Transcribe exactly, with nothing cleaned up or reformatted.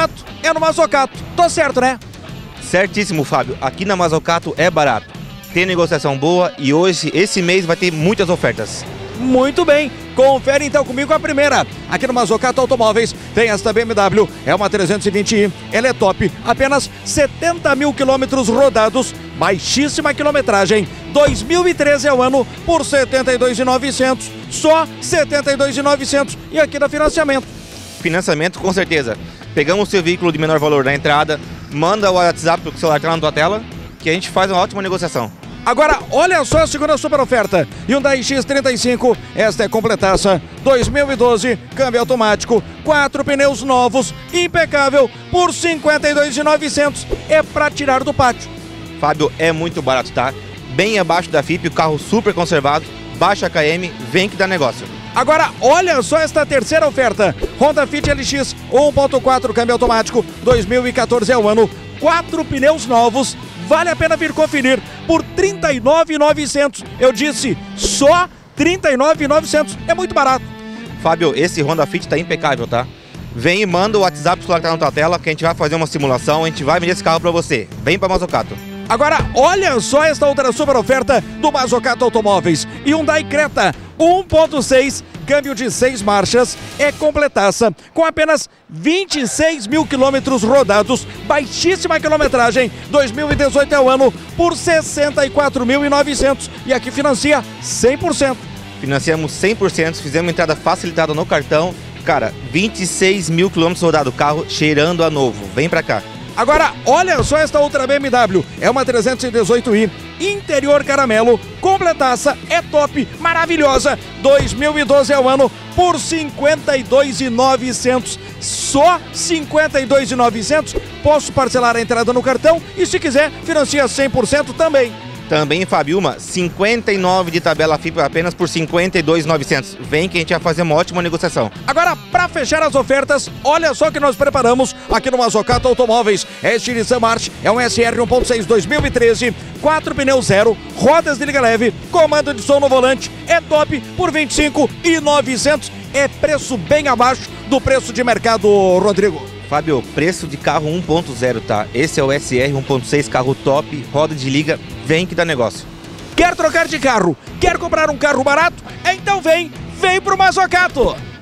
barato é no Mazocato. Tô certo, né? Certíssimo, Fábio. Aqui na Mazocato é barato. Tem negociação boa e hoje, esse mês, vai ter muitas ofertas. Muito bem, confere então comigo a primeira. Aqui no Mazocato Automóveis tem esta B M W, é uma trezentos e vinte i, ela é top, apenas setenta mil quilômetros rodados, baixíssima quilometragem, dois mil e treze é o ano, por setenta e dois mil e novecentos, só setenta e dois mil e novecentos. E aqui no financiamento? Financiamento, com certeza. Pegamos o seu veículo de menor valor na entrada, manda o WhatsApp pro celular que tá na tua tela, que a gente faz uma ótima negociação. Agora, olha só a segunda super oferta. Hyundai X trinta e cinco, esta é completaça, dois mil e doze, câmbio automático, quatro pneus novos, impecável, por cinquenta e dois mil e novecentos. É pra tirar do pátio. Fábio, é muito barato, tá? Bem abaixo da F I P, o carro super conservado, baixa K M, vem que dá negócio. Agora, olha só esta terceira oferta. Honda Fit L X um ponto quatro, câmbio automático, dois mil e quatorze é o ano, quatro pneus novos, vale a pena vir conferir por trinta e nove mil e novecentos. Eu disse, só trinta e nove mil e novecentos. É muito barato. Fábio, esse Honda Fit tá impecável, tá? Vem e manda o WhatsApp que tá na tua tela, que a gente vai fazer uma simulação, a gente vai vender esse carro pra você. Vem pra Mazocato. Agora, olha só esta outra super oferta do Mazocato Automóveis. Hyundai Creta um ponto seis, câmbio de seis marchas, é completaça, com apenas vinte e seis mil quilômetros rodados, baixíssima quilometragem, dois mil e dezoito é o ano, por sessenta e quatro mil e novecentos. E aqui financia cem por cento. Financiamos cem por cento, fizemos entrada facilitada no cartão. Cara, vinte e seis mil quilômetros rodados, carro cheirando a novo. Vem pra cá. Agora, olha só esta outra B M W, é uma trezentos e dezoito i, interior caramelo, completaça, é top, maravilhosa, dois mil e doze é o ano, por cinquenta e dois mil e novecentos, só cinquenta e dois mil e novecentos, posso parcelar a entrada no cartão e se quiser, financia cem por cento também. Também, Fábio, uma cinquenta e nove de tabela F I P apenas por cinquenta e dois mil e novecentos. Vem que a gente vai fazer uma ótima negociação. Agora, para fechar as ofertas, olha só que nós preparamos aqui no Mazocato Automóveis. Este Nissan March é um S R um ponto seis dois mil e treze, quatro pneus zero, rodas de liga leve, comando de som no volante, é top por vinte e cinco mil e novecentos. É preço bem abaixo do preço de mercado, Rodrigo. Fábio, preço de carro um ponto zero, tá? Esse é o S R um ponto seis, carro top, roda de liga, vem que dá negócio. Quer trocar de carro? Quer comprar um carro barato? Então vem, vem pro Mazocato!